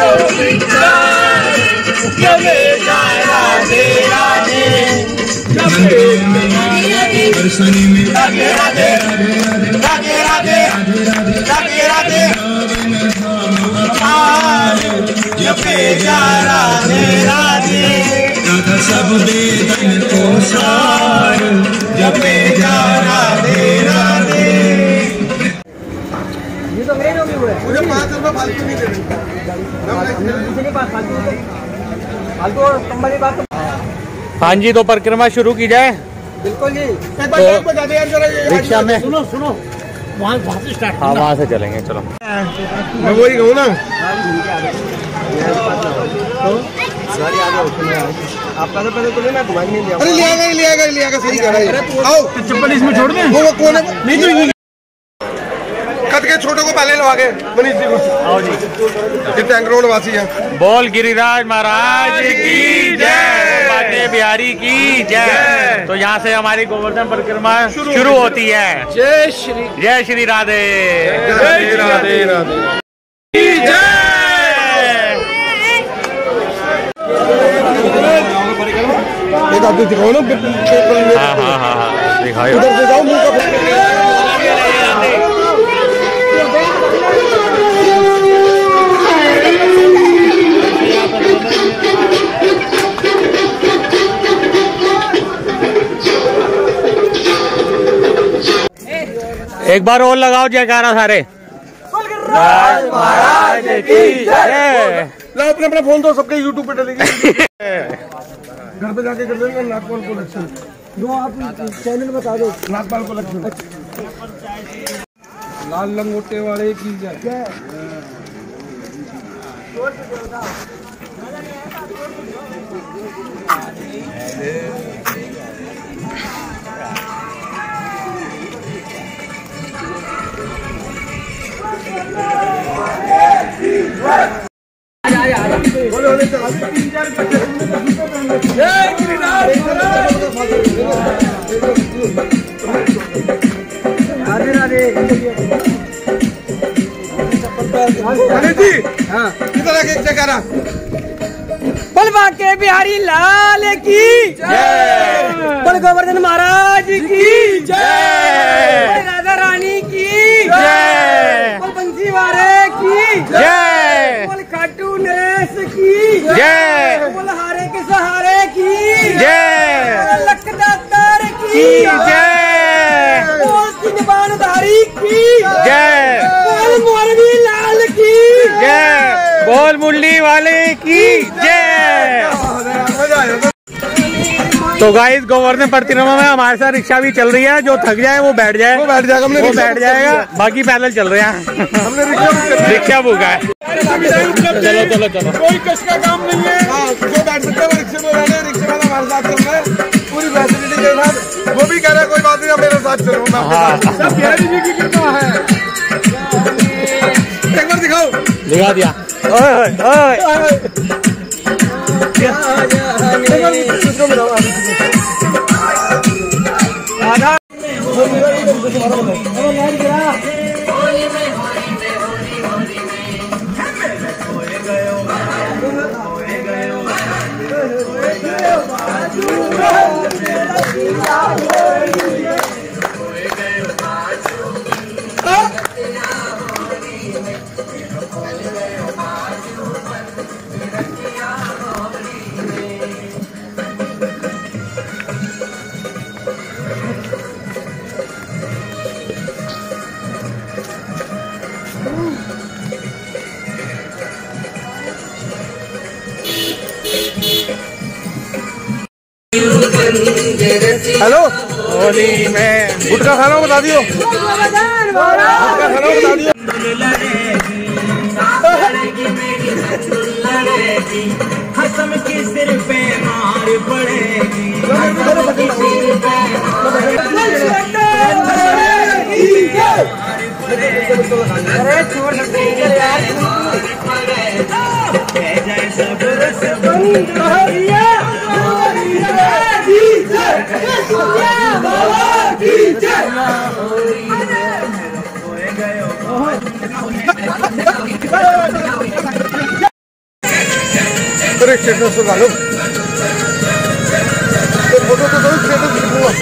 सब वेदन को सार जपे जा राधे राधे। ये तो मेरे भी हुए मुझे 5 रुपए फालतू नहीं देने फालतू और कंपनी बात। हाँ जी, तो परिक्रमा शुरू की जाए। बिल्कुल जी। रिक्शा में सुनो वहाँ से स्टार्ट। हाँ, वहाँ से चलेंगे। चलो, मैं वही कहूँ ना, आपका तो पहले तो नहीं, मैं घुमा नहीं दिया। अरे लिया सही कह रहा है। आओ चप्पल इसमें छोड़ दें। वो कौन है? नहीं तो कद के छोटों को पहले लगा के मनीष जी को। आओ जी, ये टैंक रोड वासी है। बोल गिरिराज महाराज की जय, बाटे बिहारी की जय। तो यहाँ से हमारी गोवर्धन परिक्रमा शुरू होती है। जय श्री राधे राधे जय। एक आदमी दिखाओ ना। हाँ दिखाओ। उधर से जाओ, मुंह का एक बार और लगाओ जयकारा सारे। महाराज की जय। ला अपना फोन दो, सबके यूट्यूब पे डलेगी। घर पे जाके कर लेंगे। नागपाल कलेक्शन दो, आप चैनल बता दो। नागपाल कलेक्शन। लाल लंगोटे वाले की जय। बलवा के बिहारी लाल की जय, बल गोवर्धन महाराज की जय, राधा रानी की जय, बल बंसी वाले की जय, बल खाटू नरेश की जय, बल हारे के सहारे की जय, बल लखदातार की जय, बल सिंह बाणधारी की जय, बल मोरवी लाल की जय, बोल मुरली वाले की जय। तो गाइस, गोवर्धन परिक्रमा में हमारे साथ रिक्शा भी चल रही है। जो थक जाए वो बैठ जाए। वो बैठ जाएगा। वो बैठ जाएगा, बाकी पैदल चल रहे हैं। हमने रिक्शा भूखा है। चलो। कोई कष्ट का काम नहीं है। जो बैठ सकते हैं वो रिक्शे में बैठे। रिक्शे वाला हमारे साथ चल रहा है पूरी फैसिलिटी के साथ। वो भी कह रहा है कोई बात नहीं, मेरे साथ चलो। सब बिहारी जी की कृपा है। एक बार दिखाओ। दिखा दिया। हेलो, होली में गुटखा खाना बता दियो। गुटखा खाना बता दियो। हसम की सिर पे मार पड़ेगी। अरे छोड़ यार स्टेटस तो डालो, फोटो तो दो, स्टेटस लिखूंगा।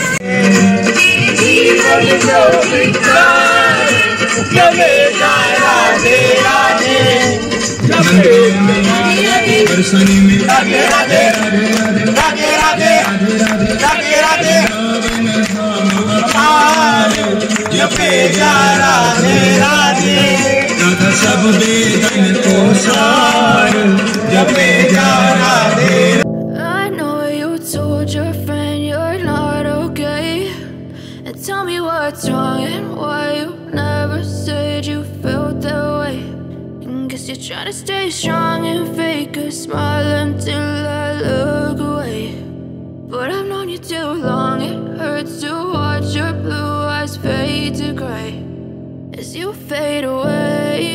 सब बेदन को सार जपे जा Radhe. I know you told your friend you're not okay, and tell me what's wrong and why you never said you felt that way. And guess you're trying to stay strong and fake a smile until I look away. But I've known you too long, it hurts to watch your blue eyes fade to gray as you fade away,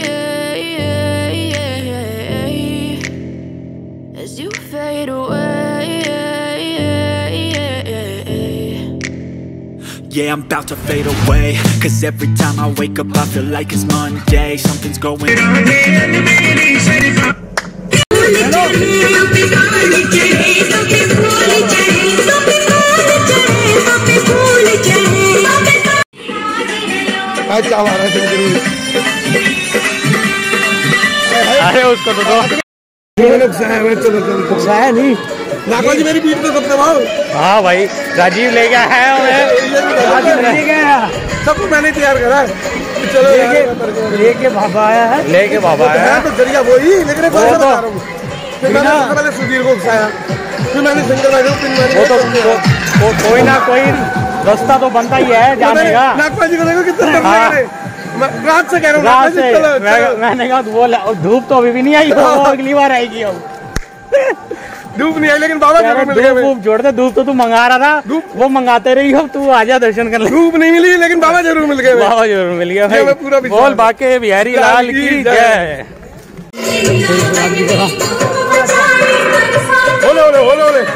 as you fade away. Yeah, I'm about to fade away, 'cause every time I wake up I feel like it's Monday. Something's going on. अच्छा हमारा जरूर। अरे उसको तो दो। मैंने उकसाया नहीं, नागवाल जी मेरी पीठ पे सब दबाओ। हाँ भाई, राजीव ले गया है सबको मैंने तैयार करा है। चलो लेके बाबा आया है, लेके बाबा आया तो जरिया वही, लेकिन एक बात बता रहा हूँ, फिर मैंने सबसे पहले सुधीर को उकसाया, फिर मैंने शंकर भाई को, फिर मैंने कोई ना कोई रास्ता तो बनता ही है जाने का। नागपाल जी को देखो कितना रात से कह रहा हूँ, रात से मैंने कहा वो धूप तो अभी भी नहीं आई, वो अगली बार आएगी। अब धूप नहीं आई, लेकिन बाबा जरूर मिल गए। धूप जोड़ दे, धूप तो तू मंगा रहा था, वो मंगाते रही। अब तू आजा दर्शन कर ले। धूप नहीं मिली, लेकिन बाबा जरूर मिल गए। बाबा जरूर मिल गया भाई। पूरा बोल बाके बिहारी लाल की जय। होले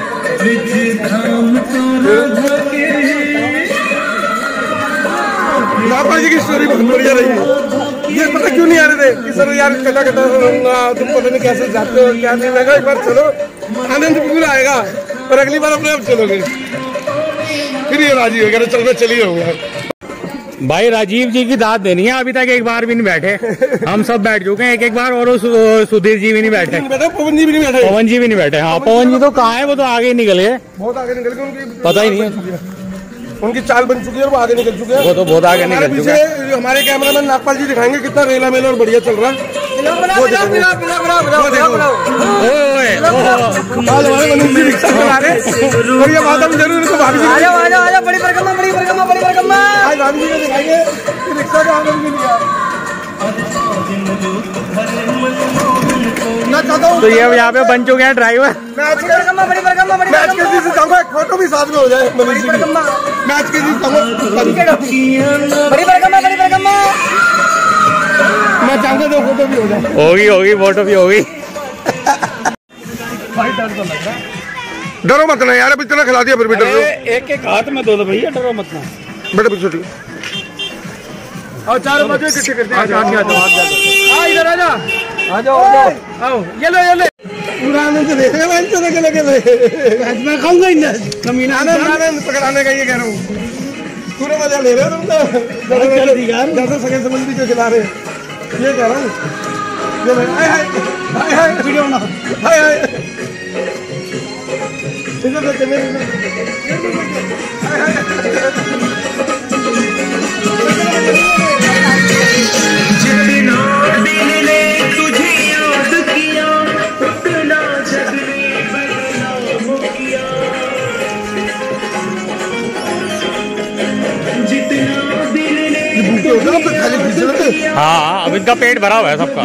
नागपाल जी की स्टोरी बहुत बढ़िया रही है। ये पता क्यों नहीं आ रहे थे कि सर यार कटा तुम पता नहीं कैसे जाते हो क्या नहीं। लगा एक बार चलो, आनंद पूरा आएगा, और अगली बार अपने आप चलोगे। फिर ये राजी हो गया, चल मैं चली रहूंगा। भाई राजीव जी की दाद देनी है, अभी तक एक बार भी नहीं बैठे। हम सब बैठ चुके हैं एक बार, और सुधीर जी भी नहीं बैठे, पवन जी भी नहीं बैठे। पवन जी भी नहीं बैठे। हाँ, पवन जी तो कहाँ है, वो तो आगे निकल गए, बहुत आगे निकल गए, उनकी पता ही नहीं है। उनकी चाल बन चुकी है और वो आगे निकल चुके हैं। वो तो बहुत आगे निकल चुके हैं। हमारे कैमरामैन नागपाल जी दिखाएंगे कितना रेला मेला और बढ़िया चल रहा है। रिक्शा चला रहे, और ये बात हम जरूर इनको भाभी जी आजा बड़ी परिक्रमा आज भाभी जी को दिखाएंगे कि रिक्शा का आनंद भी लिया। मैं चाहता हूँ तो ये यहाँ पे बन चुके हैं ड्राइवर। मैच के दिन से चाहूँगा एक फोटो भी साथ में हो जाए। मैच के दिन बड़ी परिक्रमा मैं चाहूँगा दो फोटो भी हो जाए। होगी फोटो भी होगी। डरो मत ना यार, अभी इतना खिला दिया फिर भी डरो। एक एक हाथ में दो भैया, डरो मत ना। बेटा पीछे ठीक। और चारों बाजू इकट्ठे करते हैं। आ इधर आ जाओ आओ, ये ले पुराने से देखे मैं इनसे लगे मैं खाऊंगा ही ना। कमीना आनंद पकड़ाने का ये कह रहा हूँ, पूरे मजा ले रहे हो तुम तो। ज्यादा सगे संबंधी जो चला रहे ये कह रहा हूँ। हाय वीडियो बना, हाय हाँ, अब इनका पेट भरा हुआ है सबका।